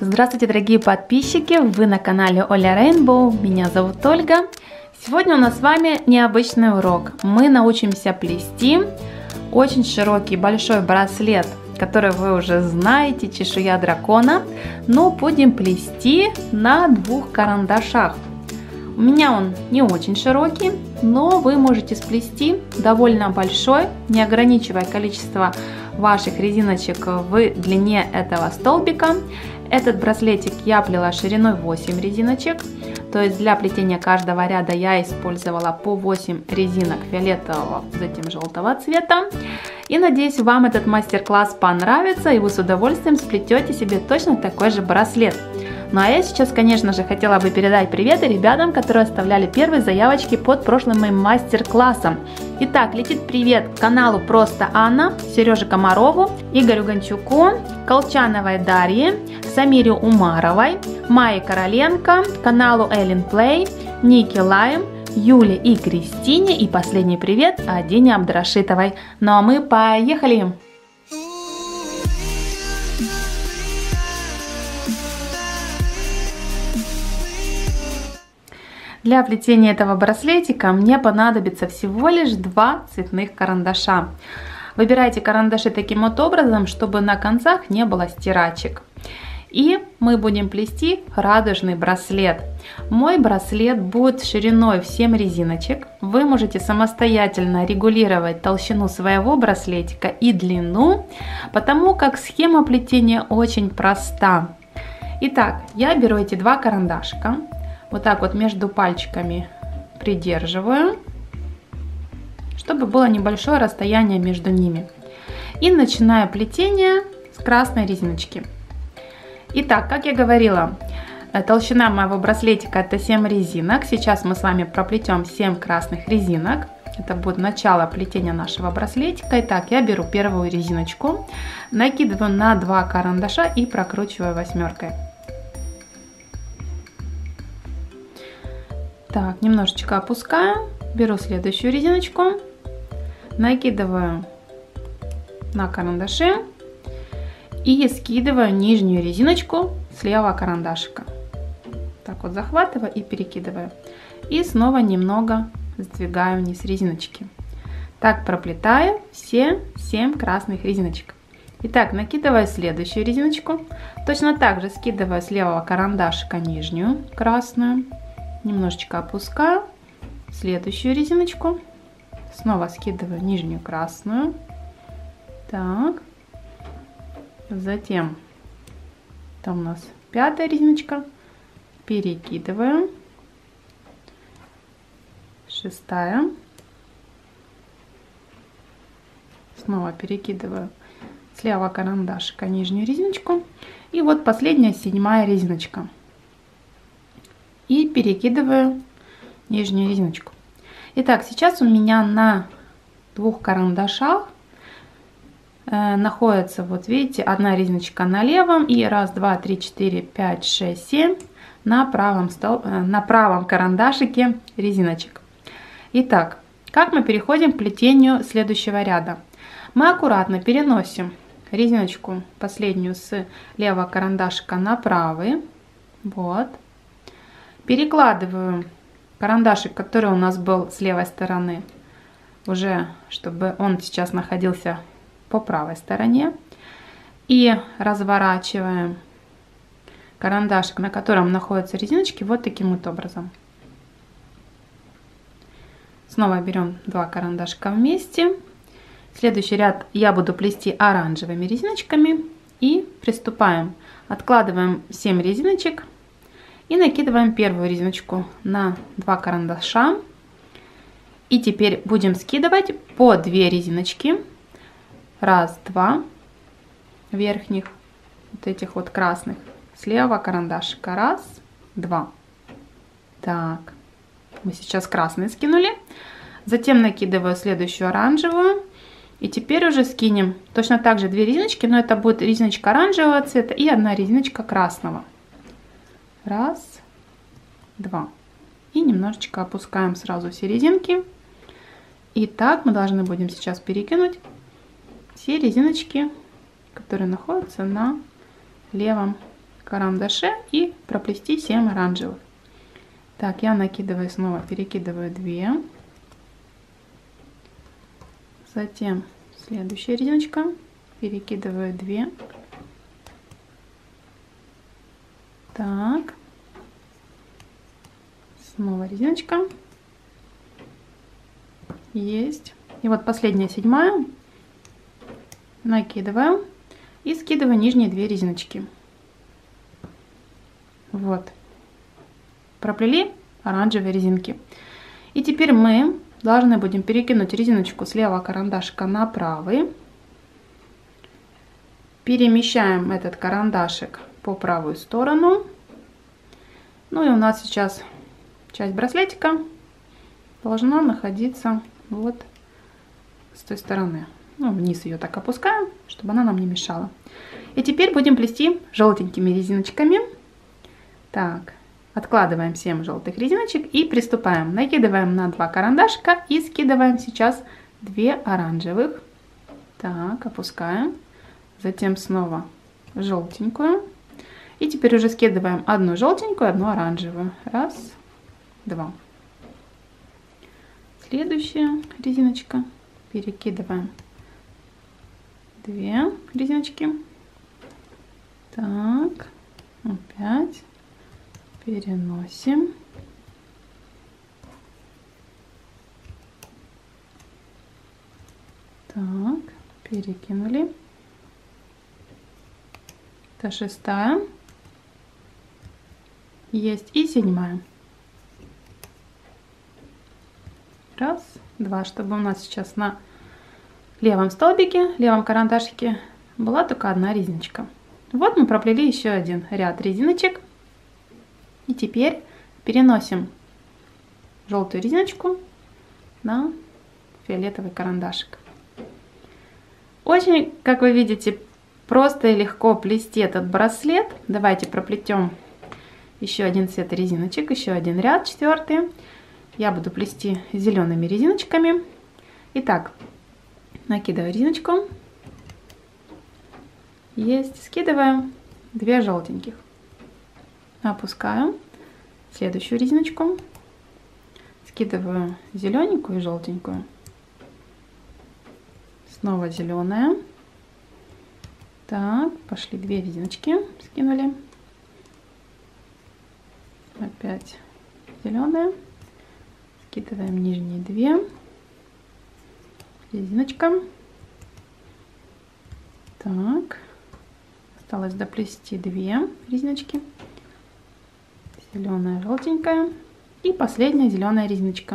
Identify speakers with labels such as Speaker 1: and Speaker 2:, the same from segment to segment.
Speaker 1: Здравствуйте, дорогие подписчики! Вы на канале Оля Рейнбоу. Меня зовут Ольга. Сегодня у нас с вами необычный урок. Мы научимся плести очень широкий большой браслет, который вы уже знаете, чешуя дракона, но будем плести на двух карандашах. У меня он не очень широкий, но вы можете сплести довольно большой, не ограничивая количество ваших резиночек в длине этого столбика. Этот браслетик я плела шириной 8 резиночек, то есть для плетения каждого ряда я использовала по 8 резинок фиолетового, затем желтого цвета. И надеюсь, вам этот мастер-класс понравится и вы с удовольствием сплетете себе точно такой же браслет. Ну а я сейчас, конечно же, хотела бы передать привет ребятам, которые оставляли первые заявочки под прошлым моим мастер-классом. Итак, летит привет каналу Просто Анна, Сереже Комарову, Игорю Гончуку, Колчановой Дарье, Самире Умаровой, Майе Короленко, каналу Эллен Плей, Нике Лайм, Юле и Кристине. И последний привет Адине Абдрашитовой. Ну а мы поехали! Для плетения этого браслетика мне понадобится всего лишь 2 цветных карандаша. Выбирайте карандаши таким вот образом, чтобы на концах не было стирачек. И мы будем плести радужный браслет. Мой браслет будет шириной в 7 резиночек. Вы можете самостоятельно регулировать толщину своего браслетика и длину, потому как схема плетения очень проста. Итак, я беру эти 2 карандашика. Вот так вот между пальчиками придерживаю, чтобы было небольшое расстояние между ними. И начинаю плетение с красной резиночки. Итак, как я говорила, толщина моего браслетика это 7 резинок. Сейчас мы с вами проплетем 7 красных резинок. Это будет начало плетения нашего браслетика. Итак, я беру первую резиночку, накидываю на 2 карандаша и прокручиваю 8-кой. Так, немножечко опускаю, беру следующую резиночку, накидываю на карандаши и скидываю нижнюю резиночку с левого карандашика. Так вот захватываю и перекидываю. И снова немного сдвигаю вниз резиночки. Так проплетаю все 7 красных резиночек. Итак, накидываю следующую резиночку. Точно так же скидываю с левого карандашика нижнюю красную. Немножечко опускаю следующую резиночку, снова скидываю нижнюю красную, так, затем там у нас 5-я резиночка, перекидываю, 6-я, снова перекидываю с левого карандашика нижнюю резиночку, и вот последняя 7-я резиночка. И перекидываю нижнюю резиночку. Итак, сейчас у меня на 2 карандашах находится, вот видите, 1 резиночка на левом и 1, 2, 3, 4, 5, 6, 7 на правом карандашике резиночек. Итак, как мы переходим к плетению следующего ряда? Мы аккуратно переносим резиночку последнюю с левого карандашика на правый. Вот. Перекладываю карандашик, который у нас был с левой стороны, уже чтобы он сейчас находился по правой стороне. И разворачиваем карандашик, на котором находятся резиночки, вот таким вот образом. Снова берем 2 карандашика вместе. Следующий ряд я буду плести оранжевыми резиночками. И приступаем. Откладываем 7 резиночек. И накидываем первую резиночку на 2 карандаша. И теперь будем скидывать по 2 резиночки. 1, 2 верхних, вот этих вот красных, с левого карандашика. 1, 2. Так, мы сейчас красные скинули. Затем накидываю следующую оранжевую. И теперь уже скинем точно так же 2 резиночки, но это будет резиночка оранжевого цвета и 1 резиночка красного. 1, 2. И немножечко опускаем сразу все резинки. И так мы должны будем сейчас перекинуть все резиночки, которые находятся на левом карандаше и проплести 7 оранжевых. Так, я накидываю снова, перекидываю 2. Затем следующая резиночка, перекидываю 2. Так, снова резиночка. Есть. И вот последняя, 7-я. Накидываю и скидываю нижние 2 резиночки. Вот. Проплели оранжевые резинки. И теперь мы должны будем перекинуть резиночку с левого карандашика на правый. Перемещаем этот карандашик по правую сторону. Ну и у нас сейчас часть браслетика должна находиться вот с той стороны. Ну, вниз ее так опускаем, чтобы она нам не мешала. И теперь будем плести желтенькими резиночками. Так, откладываем 7 желтых резиночек и приступаем. Накидываем на 2 карандашика и скидываем сейчас 2 оранжевых. Так, опускаем. Затем снова желтенькую. И теперь уже скидываем одну желтенькую, одну оранжевую. Раз, два. Следующая резиночка. Перекидываем 2 резиночки. Так, опять переносим. Так, перекинули. Это 6-я. Есть и 7-я. Раз, два, чтобы у нас сейчас на левом столбике, левом карандашике была только одна резиночка. Вот мы проплели еще один ряд резиночек. И теперь переносим желтую резиночку на фиолетовый карандашик. Очень, как вы видите, просто и легко плести этот браслет. Давайте проплетем еще один сет резиночек, еще один ряд, 4-й. Я буду плести зелеными резиночками. Итак, накидываю резиночку. Есть, скидываем 2 желтеньких. Опускаю следующую резиночку. Скидываю зелененькую и желтенькую. Снова зеленая. Так, пошли 2 резиночки, скинули. Опять зеленая. Скидываем нижние 2. Резиночка. Так, осталось доплести 2 резиночки. Зеленая, желтенькая. И последняя зеленая резиночка.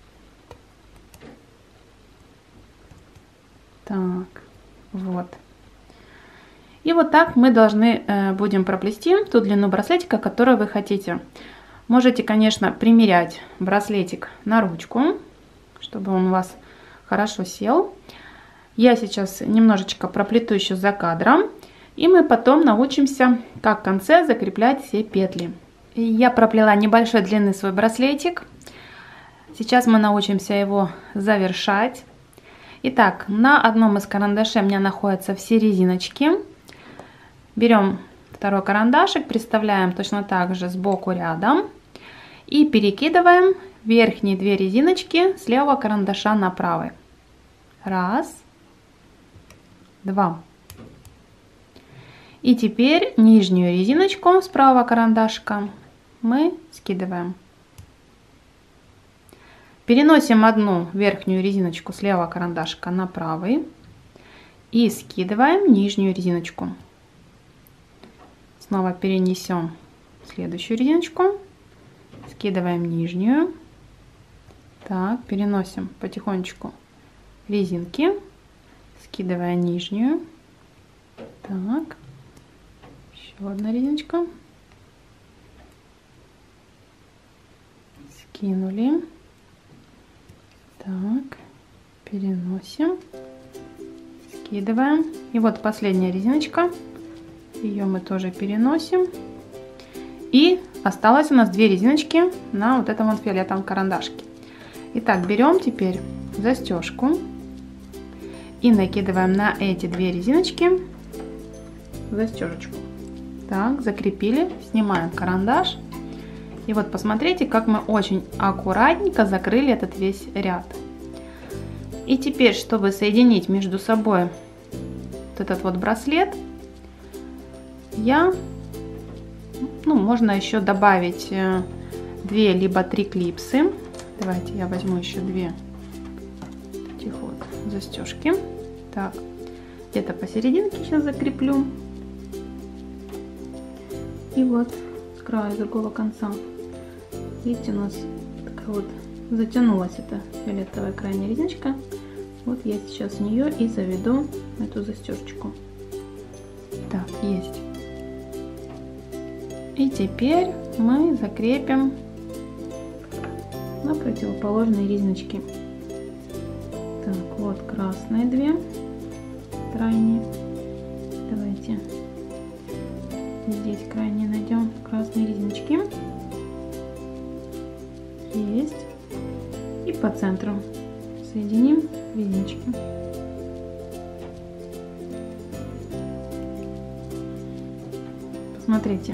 Speaker 1: Так, вот. И вот так мы должны будем проплести ту длину браслетика, которую вы хотите. Можете, конечно, примерять браслетик на ручку, чтобы он у вас хорошо сел. Я сейчас немножечко проплету еще за кадром, и мы потом научимся, как в конце закреплять все петли. Я проплела небольшой длины свой браслетик. Сейчас мы научимся его завершать. Итак, на одном из карандашей у меня находятся все резиночки. Берем второй карандашик, приставляем точно так же сбоку рядом и перекидываем верхние 2 резиночки с левого карандаша на правый. Раз, два. И теперь нижнюю резиночку с правого карандашка мы скидываем. Переносим одну верхнюю резиночку с левого карандашика на правый и скидываем нижнюю резиночку. Снова перенесем следующую резиночку, скидываем нижнюю. Так, переносим потихонечку резинки, скидывая нижнюю. Так, еще одна резиночка. Скинули. Так, переносим, скидываем. И вот последняя резиночка. Ее мы тоже переносим. И осталось у нас 2 резиночки на вот этом вот фиолетовом карандашке. Итак, берем теперь застежку и накидываем на эти 2 резиночки застежечку. Так, закрепили, снимаем карандаш. И вот посмотрите, как мы очень аккуратненько закрыли этот весь ряд. И теперь, чтобы соединить между собой вот этот вот браслет, можно еще добавить 2 либо 3 клипсы. Давайте я возьму еще 2 этих вот застежки. Так, где-то посерединке сейчас закреплю. И вот с края, с другого конца. Видите, у нас такая вот затянулась эта фиолетовая крайняя резиночка. Вот я сейчас в нее и заведу эту застежечку. Так, есть. И теперь мы закрепим на противоположные резиночки. Так, вот красные 2 крайние. Давайте здесь крайние найдем красные резиночки. Есть. И по центру соединим резиночки. Посмотрите,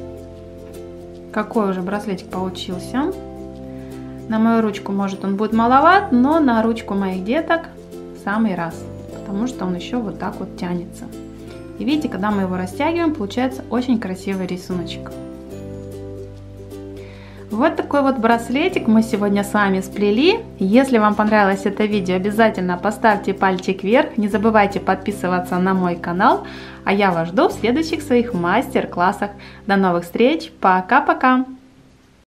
Speaker 1: какой уже браслетик получился. На мою ручку, может, он будет маловат, но на ручку моих деток в самый раз, потому что он еще вот так вот тянется. И видите, когда мы его растягиваем, получается очень красивый рисуночек. Вот такой вот браслетик мы сегодня с вами сплели. Если вам понравилось это видео, обязательно поставьте пальчик вверх. Не забывайте подписываться на мой канал. А я вас жду в следующих своих мастер-классах. До новых встреч. Пока-пока.